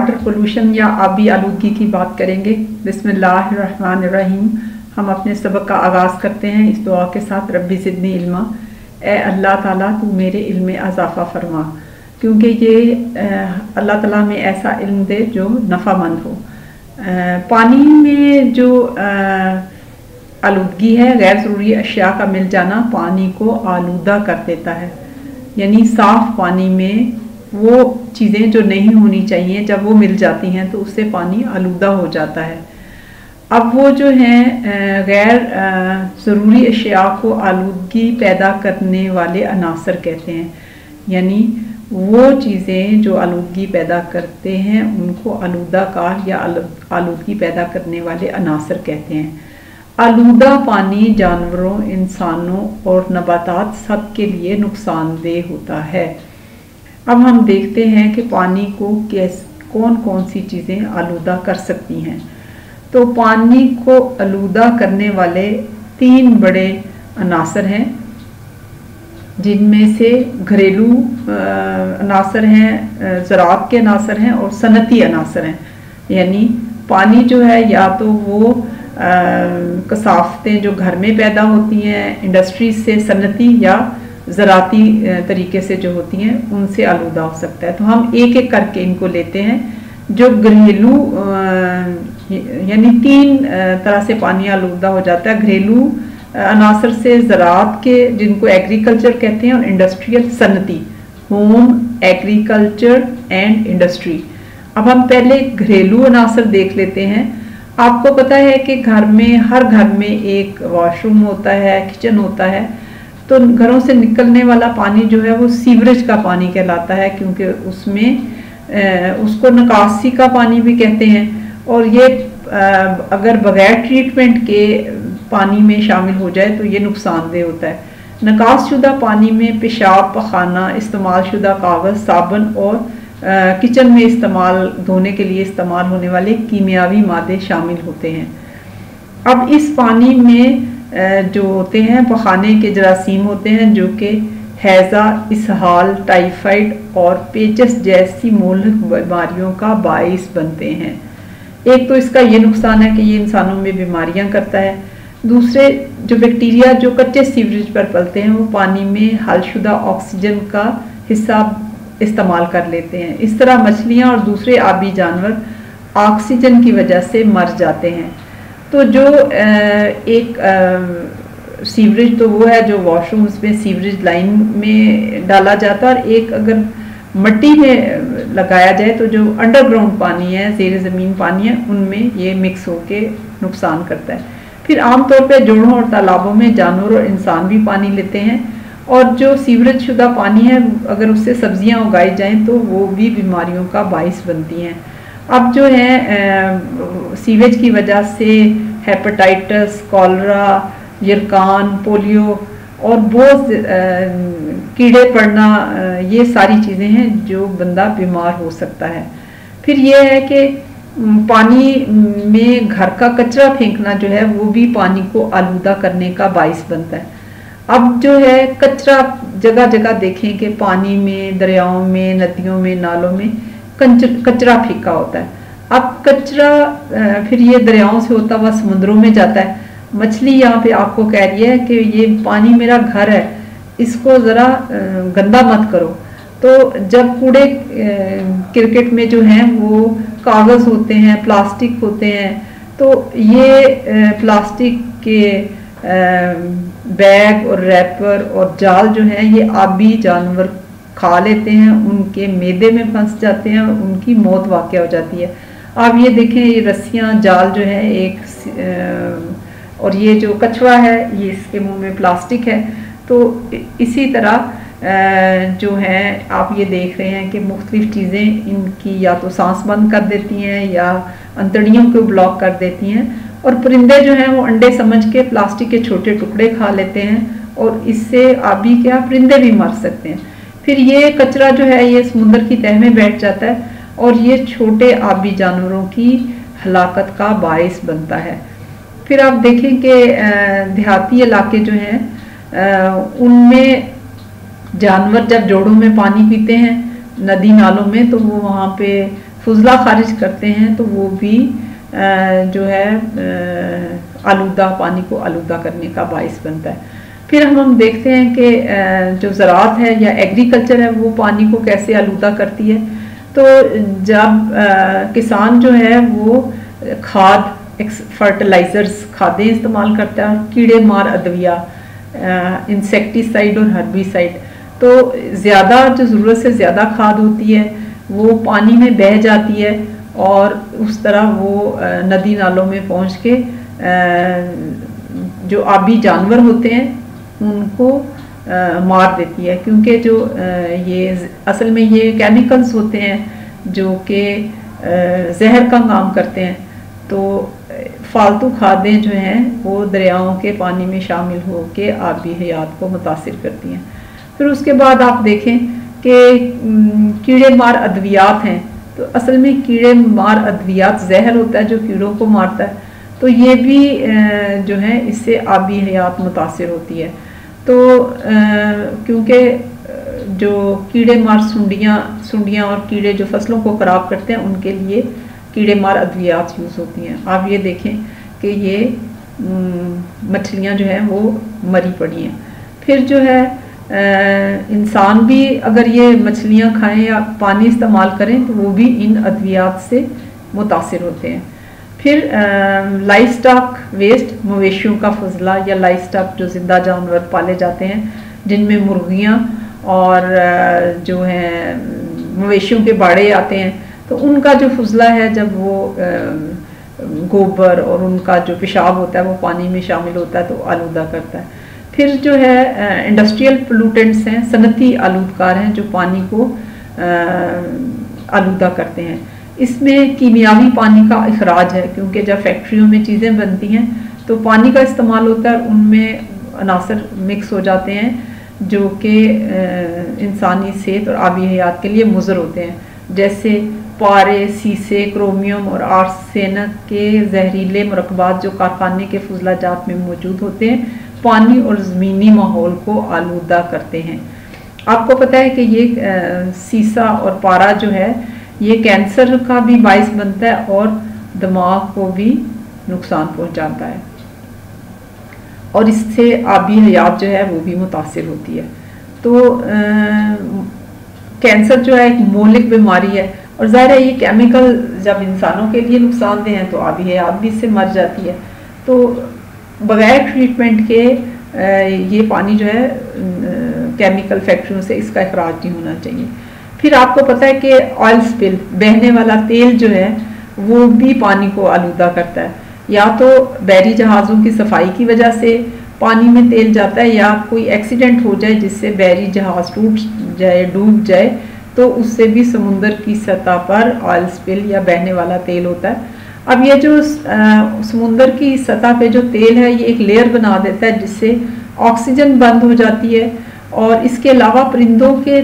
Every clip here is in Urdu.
वाटर पोल्यूशन या आबी आलूदगी की बात करेंगे। बिस्मिल्लाहिर्रहमानिर्रहीम। हम अपने सबक का आगाज़ करते हैं इस दुआ के साथ, रब्बी ज़िदनी इल्मा, ए अल्लाह ताला तू मेरे इल्म में इजाफ़ा फरमा, क्योंकि ये अल्लाह ताला में ऐसा इल्म दे जो नफ़ामंद हो। पानी में जो आलूदगी है, गैर ज़रूरी अशिया का मिल जाना पानी को आलूदा कर देता है। यानी साफ़ पानी में वो चीज़ें जो नहीं होनी चाहिए जब वो मिल जाती हैं तो उससे पानी आलूदा हो जाता है। अब वो जो हैं गैर ज़रूरी अशिया को आलूदगी पैदा करने वाले अनासर कहते हैं। यानी वो चीज़ें जो आलूदगी पैदा करते हैं उनको आलूदाकार या आलूदगी पैदा करने वाले अनासर कहते हैं। आलूदा पानी जानवरों, इंसानों और नबातात सब के लिए नुकसानदेह होता है। अब हम देखते हैं कि पानी को कौन कौन सी चीज़ें आलूदा कर सकती हैं। तो पानी को आलूदा करने वाले 3 बड़े अनासर हैं, जिनमें से घरेलू अनासर हैं, ज़राअत के अनासर हैं और सनती अनासर हैं। यानी पानी जो है या तो वो कसाफ़तें जो घर में पैदा होती हैं इंडस्ट्रीज से, सनती या ज़राती तरीके से जो होती हैं उनसे आलूदा हो सकता है। तो हम एक एक करके इनको लेते हैं। जो घरेलू यानी 3 तरह से पानी आलूदा हो जाता है। घरेलू अनासर से ज़राअत के, जिनको एग्रीकल्चर कहते हैं, और इंडस्ट्रियल सनती, होम, एग्रीकल्चर एंड इंडस्ट्री। अब हम पहले घरेलू अनासर देख लेते हैं। आपको पता है कि हर घर में एक वॉशरूम होता है, किचन होता है। तो घरों से निकलने वाला पानी जो है वो सीवरेज का पानी कहलाता है, क्योंकि उसमें उसको निकासी का पानी भी कहते हैं। और ये अगर बगैर ट्रीटमेंट के पानी में शामिल हो जाए तो ये नुकसानदेह होता है। निकासशुदा पानी में पेशाब, पखाना, इस्तेमाल शुदा कागज़, साबुन और किचन में धोने के लिए इस्तेमाल होने वाले कीमियावी मादे शामिल होते हैं। अब इस पानी में जो होते हैं पखाने के जरासीम होते हैं, जो कि हैज़ा, इसहाल, टाइफाइड और पेचस जैसी मूलक बीमारियों का बाइस बनते हैं। एक तो इसका ये नुकसान है कि ये इंसानों में बीमारियां करता है। दूसरे, जो बैक्टीरिया जो कच्चे सीवरेज पर पलते हैं वो पानी में हलशुदा ऑक्सीजन का हिस्सा इस्तेमाल कर लेते हैं। इस तरह मछलियां और दूसरे आबी जानवर ऑक्सीजन की वजह से मर जाते हैं। तो जो एक सीवरेज तो वो है जो वॉशरूम्स में सीवरेज लाइन में डाला जाता है, और एक अगर मिट्टी में लगाया जाए तो जो अंडरग्राउंड पानी है, ज़ेर ज़मीन पानी है, उनमें ये मिक्स होके नुकसान करता है। फिर आमतौर पे जोड़ों और तालाबों में जानवर और इंसान भी पानी लेते हैं, और जो सीवरेज शुदा पानी है अगर उससे सब्जियां उगाई जाएं तो वो भी बीमारियों का बाइस बनती हैं। अब जो है सीवेज की वजह से हेपेटाइटिस, कॉलरा, यरकान, पोलियो और बहुत कीड़े पड़ना, ये सारी चीज़ें हैं जो बंदा बीमार हो सकता है। फिर ये है कि पानी में घर का कचरा फेंकना जो है वो भी पानी को आलूदा करने का बाइस बनता है। अब जो है कचरा जगह जगह देखें कि पानी में, दरियाओं में, नदियों में, नालों में कचरा फेंका होता है। अब कचरा फिर ये दरियाओं से होता हुआ समुद्रों में जाता है। मछली यहाँ पे आपको कह रही है कि ये पानी मेरा घर है, इसको ज़रा गंदा मत करो। तो जब कूड़े क्रिकेट में जो हैं वो कागज़ होते हैं, प्लास्टिक होते हैं, तो ये प्लास्टिक के बैग और रैपर और जाल जो हैं ये आबी जानवर खा लेते हैं, उनके मैदे में फंस जाते हैं और उनकी मौत वाक़या हो जाती है। आप ये देखें, ये रस्सियाँ, जाल जो है और ये जो कछुआ है ये इसके मुंह में प्लास्टिक है। तो इसी तरह जो है आप ये देख रहे हैं कि मुख्तलिफ चीज़ें इनकी या तो सांस बंद कर देती हैं या अंतड़ियों को ब्लॉक कर देती हैं, और परिंदे जो हैं वो अंडे समझ के प्लास्टिक के छोटे टुकड़े खा लेते हैं, और इससे आबी क्या परिंदे भी मर सकते हैं। फिर ये कचरा जो है ये समुद्र की तह में बैठ जाता है और ये छोटे आबी जानवरों की हलाकत का बाइस बनता है। फिर आप देखें कि देहाती इलाके जो हैं उनमें जानवर जब जोड़ों में पानी पीते हैं नदी नालों में, तो वो वहाँ पे فضلہ خارج کرتے ہیں تو وہ بھی جو ہے آلودہ پانی کو آلودہ کرنے کا باعث بنتا ہے۔ پھر ہم دیکھتے ہیں کہ جو زراعت ہے یا ایگریکلچر ہے وہ پانی کو کیسے آلودہ کرتی ہے۔ تو جب کسان جو ہے وہ کھاد فرٹیلائزرز کھادیں استعمال کرتا ہے اور کیڑے مار ادویہ انسیکٹیسائڈ اور ہربیسائڈ، تو زیادہ جو ضرورت سے زیادہ کھاد ہوتی ہے وہ پانی میں بہہ جاتی ہے اور اس طرح وہ ندی نالوں میں پہنچ کے جو آبی جانور ہوتے ہیں ان کو مار دیتی ہے، کیونکہ جو یہ اصل میں یہ کیمیکلز ہوتے ہیں جو کہ زہر کا کام کرتے ہیں۔ تو فالتو کھادیں جو ہیں وہ دریاؤں کے پانی میں شامل ہو کے آبی حیات کو متاثر کرتی ہیں۔ پھر اس کے بعد آپ دیکھیں کہ کیڑے مار ادویات ہیں، تو اصل میں کیڑے مار ادویات زہر ہوتا ہے جو کیڑوں کو مارتا ہے، تو یہ بھی جو ہے اس سے آبی حیات متاثر ہوتی ہے۔ تو کیونکہ جو کیڑے مار سنڈیاں اور کیڑے جو فصلوں کو خراب کرتے ہیں ان کے لیے کیڑے مار ادویات یوز ہوتی ہیں۔ آپ یہ دیکھیں کہ یہ مچھلیاں جو ہیں وہ مری پڑی ہیں۔ پھر جو ہے انسان بھی اگر یہ مچھلیاں کھائیں یا پانی استعمال کریں تو وہ بھی ان ادویات سے متاثر ہوتے ہیں۔ پھر لائف سٹاک ویسٹ، مویشیوں کا فضلہ یا لائف سٹاک جو زندہ جانور پالے جاتے ہیں جن میں مرغیاں اور جو ہیں مویشیوں کے باڑے آتے ہیں، تو ان کا جو فضلہ ہے جب وہ گوبر اور ان کا جو پیشاب ہوتا ہے وہ پانی میں شامل ہوتا ہے تو آلودہ کرتا ہے۔ پھر جو ہے انڈسٹریل پولوٹنٹس ہیں، صنعتی آلودکار ہیں جو پانی کو آلودہ کرتے ہیں۔ اس میں کیمیاوی پانی کا اخراج ہے، کیونکہ جب فیکٹریوں میں چیزیں بنتی ہیں تو پانی کا استعمال ہوتا ہے، ان میں عناصر مکس ہو جاتے ہیں جو کہ انسانی صحت اور آبی حیات کے لیے مضر ہوتے ہیں، جیسے پارے، سیسے، کرومیوم اور آرسینک کے زہریلے مرکبات جو کارخانے کے فضلہ جات میں موجود ہوتے ہیں پانی اور زمینی ماحول کو آلودہ کرتے ہیں۔ آپ کو پتہ ہے کہ یہ سیسا اور پارا جو ہے یہ کینسر کا بھی باعث بنتا ہے اور دماغ کو بھی نقصان پہنچاتا ہے، اور اس سے آبی حیات جو ہے وہ بھی متاثر ہوتی ہے۔ تو کینسر جو ہے ایک مہلک بیماری ہے، اور ظاہر ہے یہ کیمیکل جب انسانوں کے لیے نقصان دہ ہیں تو آبی حیات بھی اس سے مر جاتی ہے۔ تو بغیر ٹریٹمنٹ کے یہ پانی جو ہے کیمیکل فیکٹریوں سے اس کا اخراج نہیں ہونا چاہیے۔ پھر آپ کو پتہ ہے کہ آئل سپل، بہنے والا تیل جو ہے وہ بھی پانی کو آلودہ کرتا ہے، یا تو بحری جہازوں کی صفائی کی وجہ سے پانی میں تیل جاتا ہے، یا کوئی ایکسیڈنٹ ہو جائے جس سے بحری جہاز ٹوٹ جائے، ڈوب جائے، تو اس سے بھی سمندر کی سطح پر آئل سپل یا بہنے والا تیل ہوتا ہے۔ اب یہ جو سمندر کی سطح پہ جو تیل ہے یہ ایک لیئر بنا دیتا ہے جس سے آکسیجن بند ہو جاتی ہے، اور اس کے علاوہ پرندوں کے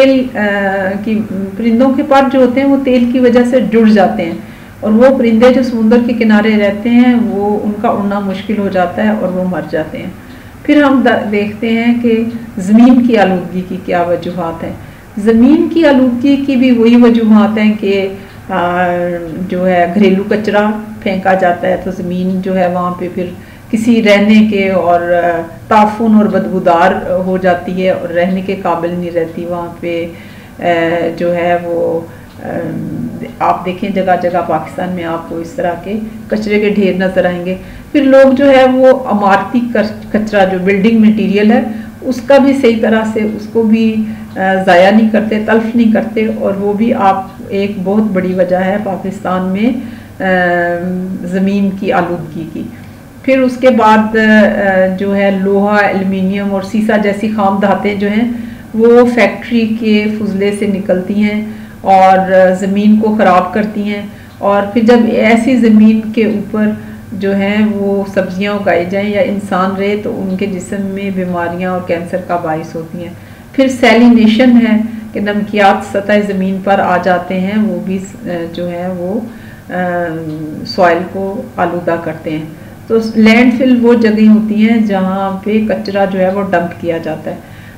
پرندوں کے پر جو ہوتے ہیں وہ تیل کی وجہ سے جڑ جاتے ہیں، اور وہ پرندے جو سمندر کے کنارے رہتے ہیں وہ ان کا اڑنا مشکل ہو جاتا ہے اور وہ مر جاتے ہیں۔ پھر ہم دیکھتے ہیں کہ زمین کی آلودگی کی کیا وجوہات ہیں۔ زمین کی آلودگی کی بھی وہی وجوہات ہیں کہ جو ہے گھریلو کچرا پھینکا جاتا ہے تو زمین جو ہے وہاں پہ پھر کسی رہنے کے اور تعفن اور بدبودار ہو جاتی ہے اور رہنے کے قابل نہیں رہتی وہاں پہ جو ہے وہ آپ دیکھیں جگہ جگہ پاکستان میں آپ کو اس طرح کے کچرے کے ڈھیر نظر آئیں گے۔ پھر لوگ جو ہے وہ عمارتی کچرا جو بلڈنگ مٹیریل ہے اس کا بھی صحیح طرح سے اس کو بھی ضائع نہیں کرتے، تلف نہیں کرتے، اور وہ بھی آپ ایک بہت بڑی وجہ ہے پاکستان میں زمین کی آلودگی کی۔ پھر اس کے بعد جو ہے لوہا، ایلومینیم اور سیسا جیسی خام دھاتیں جو ہیں وہ فیکٹری کے فضلے سے نکلتی ہیں اور زمین کو خراب کرتی ہیں، اور پھر جب ایسی زمین کے اوپر جو ہیں وہ سبزیاں اگائی جائیں یا انسان رہے تو ان کے جسم میں بیماریاں اور کینسر کا باعث ہوتی ہیں۔ پھر سیلینیشن ہے کہ نمکیات سطح زمین پر آ جاتے ہیں، وہ بھی جو ہے وہ سوائل کو آلودہ کرتے ہیں۔ تو لینڈ فل وہ جگہیں ہوتی ہیں جہاں پہ کچرا جو ہے وہ ڈمپ کیا جاتا ہے۔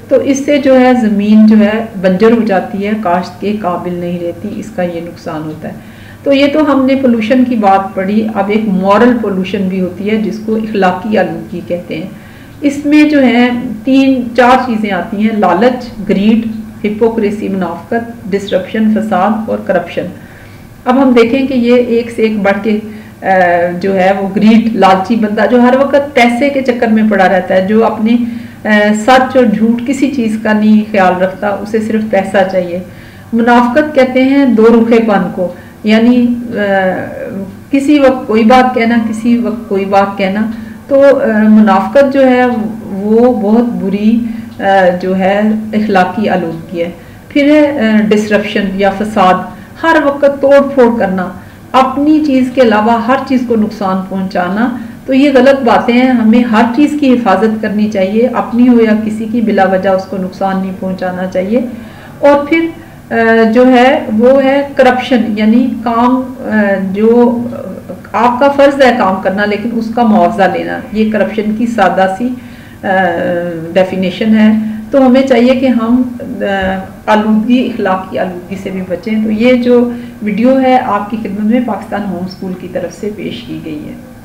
تو اس سے جو ہے زمین جو ہے بنجر ہو جاتی ہے، کاشت کے قابل نہیں رہتی، اس کا یہ نقصان ہوتا ہے۔ تو یہ تو ہم نے پولوشن کی بات پڑھی، اب ایک مورل پولوشن بھی ہوتی ہے جس کو اخلاقی آلودگی کہتے ہیں۔ اس میں جو ہے 3-4 چیزیں آتی ہیں: لالچ، گریڈ، ہپوکریسی منافقت، ڈسرپشن فساد، اور کرپشن۔ اب ہم دیکھیں کہ یہ ایک سے ایک بڑھ کے جو ہے وہ گریڈ، لالچی بندہ جو ہر وقت پیسے کے چکر میں پڑا رہتا ہے، جو اپنی سچ اور جھوٹ کسی چیز کا نہیں خیال رکھتا، اسے صرف پیسہ چاہیے۔ منافقت کہتے ہیں دو رخے پن کو، یعنی کسی وقت کوئی بات کہنا، کسی وقت کوئی بات کہنا۔ تو منافقت جو ہے وہ بہت بری جو ہے اخلاقی آلودگی ہے۔ پھر ہے ڈسرپشن یا فساد، ہر وقت توڑ پھوڑ کرنا، اپنی چیز کے علاوہ ہر چیز کو نقصان پہنچانا۔ تو یہ غلط باتیں ہیں، ہمیں ہر چیز کی حفاظت کرنی چاہیے، اپنی ہو یا کسی کی، بلا وجہ اس کو نقصان نہیں پہنچانا چاہیے۔ اور پھر جو ہے وہ ہے کرپشن، یعنی کام جو آپ کا فرض ہے کام کرنا لیکن اس کا معاوضہ لینا، یہ کرپشن کی سادہ سی ڈیفینیشن ہے۔ تو ہمیں چاہیے کہ ہم آلودگی، اخلاقی آلودگی سے بھی بچیں۔ تو یہ جو ویڈیو ہے آپ کی خدمت میں پاکستان ہوم اسکول کی طرف سے پیش کی گئی ہے۔